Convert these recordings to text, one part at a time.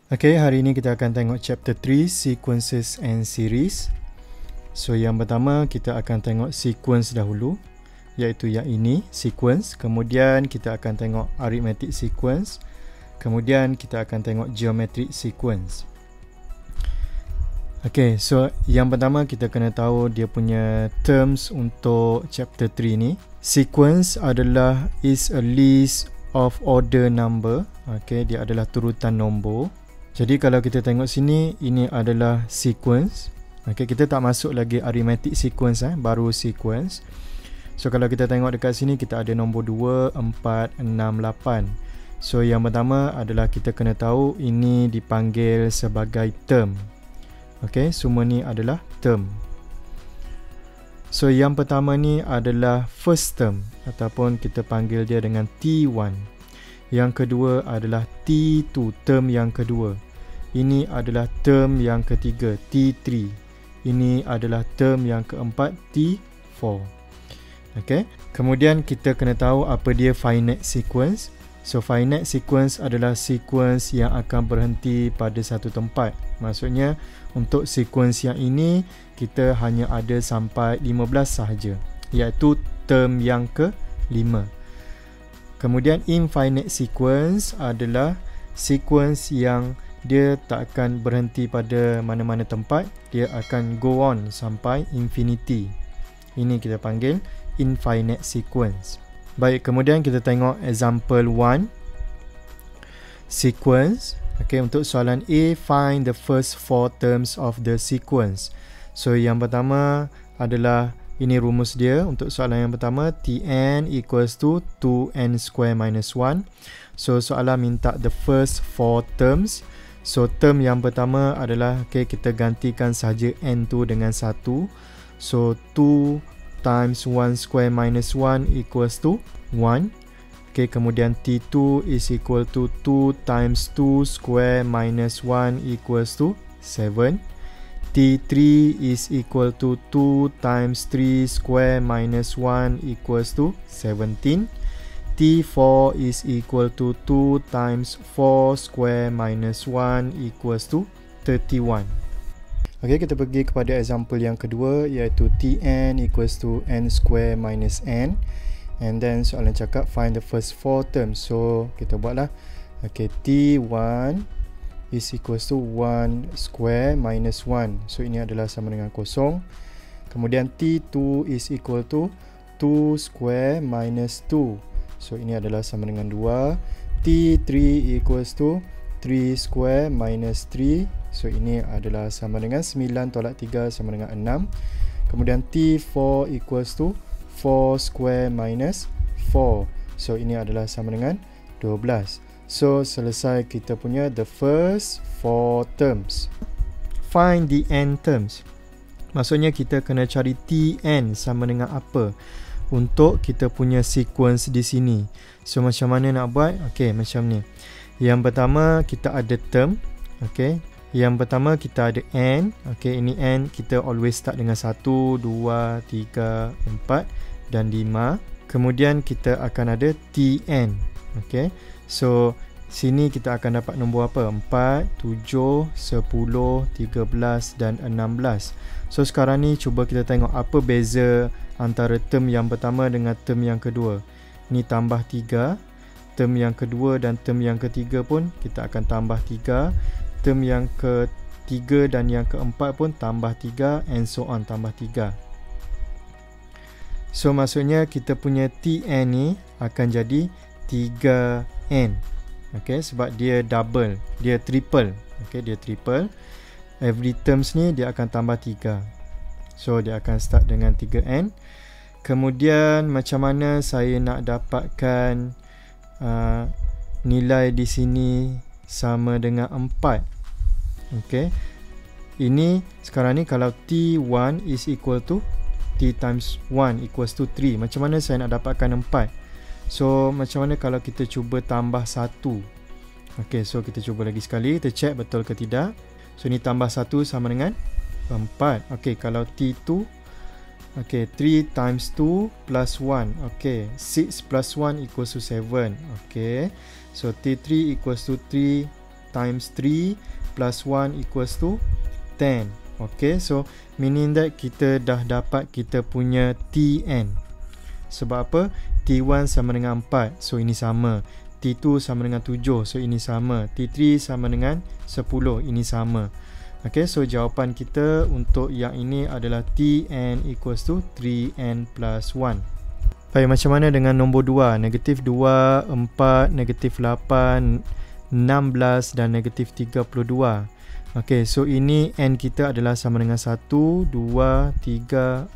Okay, hari ini kita akan tengok chapter 3, Sequences and Series. So, yang pertama kita akan tengok sequence dahulu, iaitu yang ini, sequence. Kemudian kita akan tengok arithmetic sequence. Kemudian kita akan tengok geometric sequence. Okay, so yang pertama kita kena tahu dia punya terms untuk chapter 3 ni. Sequence adalah is a list of order number. Okay, dia adalah turutan nombor. Jadi kalau kita tengok sini, ini adalah sequence. Okay, kita tak masuk lagi arithmetic sequence, baru sequence. So kalau kita tengok dekat sini, kita ada nombor 2, 4, 6, 8. So yang pertama adalah kita kena tahu ini dipanggil sebagai term. Okay, semua ni adalah term. So yang pertama ni adalah first term, ataupun kita panggil dia dengan T1. Yang kedua adalah T2, term yang kedua. Ini adalah term yang ketiga, T3. Ini adalah term yang keempat, T4. Okay. Kemudian kita kena tahu apa dia finite sequence. So finite sequence adalah sequence yang akan berhenti pada satu tempat. Maksudnya untuk sequence yang ini kita hanya ada sampai 15 sahaja, iaitu term yang ke-5. Kemudian infinite sequence adalah sequence yang dia tak akan berhenti pada mana-mana tempat, dia akan go on sampai infinity. Ini kita panggil infinite sequence. Baik, kemudian kita tengok example 1. Sequence. Okay, untuk soalan A, find the first 4 terms of the sequence. So yang pertama adalah ini rumus dia untuk soalan yang pertama, Tn equals to 2n square minus 1. So soalan minta the first 4 terms. So term yang pertama adalah, okay, kita gantikan sahaja n tu dengan 1. So 2 times 1 square minus 1 equals to 1. Okay, kemudian T2 is equal to 2 times 2 square minus 1 equals to 7. T3 is equal to 2 times 3 square minus 1 equals to 17. T4 is equal to 2 times 4 square minus 1 equals to 31. Okay, kita pergi kepada example yang kedua, iaitu Tn equals to n square minus n. And then soalan cakap find the first 4 terms. So kita buatlah. Okay, T1 is equals to 1 square minus 1. So ini adalah sama dengan kosong. Kemudian T2 is equal to 2 square minus 2. So ini adalah sama dengan 2. T3 equals to 3 square minus 3. So ini adalah sama dengan 9 tolak 3 sama dengan 6. Kemudian T4 equals to 4 square minus 4. So ini adalah sama dengan 12. So selesai kita punya the first 4 terms. Find the n terms. Maksudnya kita kena cari Tn sama dengan apa untuk kita punya sequence di sini. So macam mana nak buat? Okay, macam ni. Yang pertama kita ada term. Okay, yang pertama kita ada n. Okay, ini n kita always start dengan 1, 2, 3, 4 dan 5. Kemudian kita akan ada Tn. Okay, so sini kita akan dapat nombor apa? 4, 7, 10, 13 dan 16. So sekarang ni cuba kita tengok apa beza antara term yang pertama dengan term yang kedua. Ni tambah 3. Term yang kedua dan term yang ketiga pun kita akan tambah 3. Term yang ketiga dan yang keempat pun tambah 3, and so on, tambah 3. So maksudnya kita punya Tn ni akan jadi 3n. Okay, sebab dia double, dia triple. Okay, dia triple. Every terms ni dia akan tambah 3. So dia akan start dengan 3n. Kemudian macam mana saya nak dapatkan nilai di sini sama dengan 4. Okay, ini sekarang ni kalau T1 is equal to T times 1 equals to 3. Macam mana saya nak dapatkan 4? So macam mana kalau kita cuba tambah 1? Okay, so kita cuba lagi sekali, kita check betul ke tidak. So ni tambah 1 sama dengan 4. Okay, kalau T2, okay, 3 times 2 plus 1. Okay, 6 plus 1 equals to 7. Okay, so T3 equals to 3 times 3 plus 1 equals to 10. Okay, so meaning that kita dah dapat kita punya Tn. Sebab apa? T1 sama dengan 4, so ini sama. T2 sama dengan 7, so ini sama. T3 sama dengan 10, ini sama. Okay, so jawapan kita untuk yang ini adalah Tn equals to 3n plus 1. Baik, macam mana dengan nombor 2? Negatif 2, 4, negatif 8, 16 dan negatif 32. Okay, so ini n kita adalah sama dengan 1, 2, 3, 4,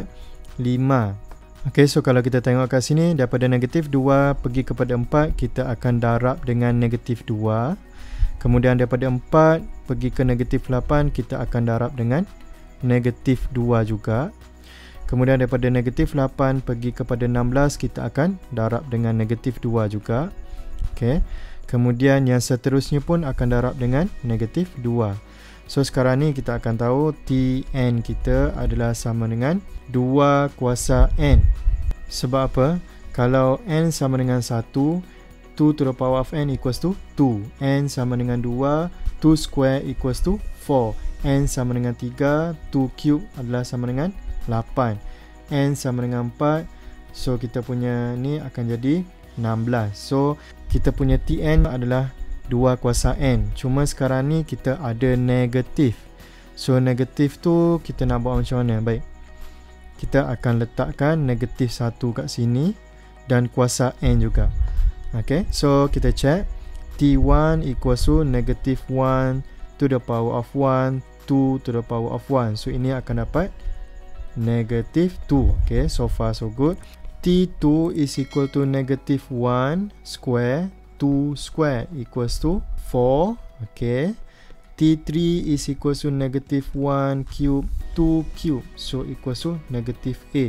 5. Okay, so kalau kita tengok kat sini, daripada negatif 2 pergi kepada 4, kita akan darab dengan negatif 2. Kemudian daripada 4 pergi ke negatif 8, kita akan darab dengan negatif 2 juga. Kemudian daripada negatif 8 pergi kepada 16, kita akan darab dengan negatif 2 juga. Okay. Kemudian yang seterusnya pun akan darab dengan negatif 2. So sekarang ni kita akan tahu Tn kita adalah sama dengan 2 kuasa n. Sebab apa? Kalau n sama dengan 1, 2 to the power of n equals to 2. N sama dengan 2, 2 square equals to 4. N sama dengan 3, 2 cube adalah sama dengan 8. N sama dengan 4, so kita punya ni akan jadi 16. So kita punya Tn adalah 2 kuasa n. Cuma sekarang ni kita ada negatif. So negatif tu kita nak buat macam mana? Baik, kita akan letakkan negatif 1 kat sini dan kuasa n juga. Okay, so kita check. T1 equals to negative 1 to the power of 1, 2 to the power of 1. So ini akan dapat negative 2. Okay, so far so good. T2 is equal to negative 1 square, 2 square equals to 4. Okay. T3 is equal to negative 1 cube, 2 cube, so equals to negative 8.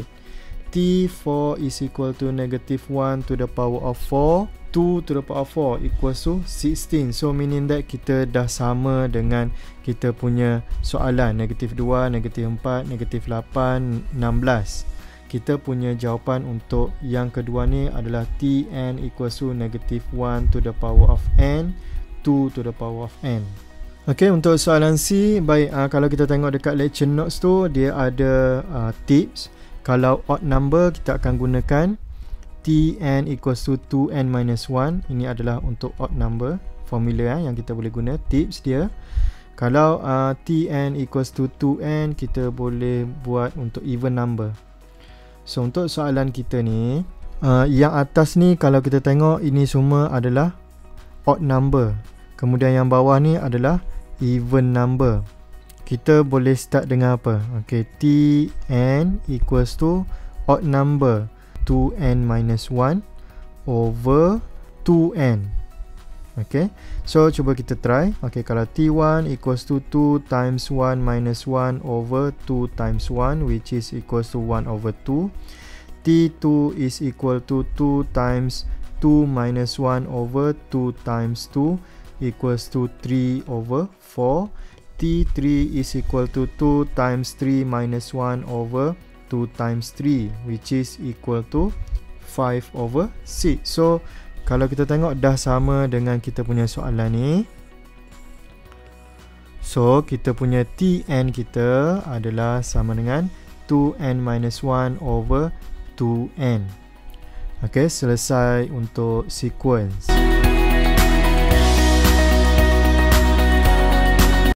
T4 is equal to negative 1 to the power of 4, 2 to the power of 4 equals to 16. So meaning that kita dah sama dengan kita punya soalan. Negatif 2, negatif 4, negatif 8, 16. Kita punya jawapan untuk yang kedua ni adalah Tn equals to negative 1 to the power of n, 2 to the power of n. Okay, untuk soalan C, baik, kalau kita tengok dekat lecture notes tu, dia ada tips. Kalau odd number, kita akan gunakan Tn equals to 2n minus 1. Ini adalah untuk odd number, formula yang kita boleh guna, tips dia. Kalau Tn equals to 2n, kita boleh buat untuk even number. So untuk soalan kita ni, yang atas ni kalau kita tengok, ini semua adalah odd number. Kemudian yang bawah ni adalah even number. Kita boleh start dengan apa? Okay, Tn equals to odd number 2n minus 1 over 2n. Okay, so cuba kita try. Okay, kalau T1 equals to 2 times 1 minus 1 over 2 times 1, which is equals to 1 over 2. T2 is equal to 2 times 2 minus 1 over 2 times 2 equals to 3 over 4. T3 is equal to 2 times 3 minus 1 over 2 times 3, which is equal to 5 over 6. So kalau kita tengok dah sama dengan kita punya soalan ni. So kita punya Tn kita adalah sama dengan 2n minus 1 over 2n. Okay, selesai untuk sequence.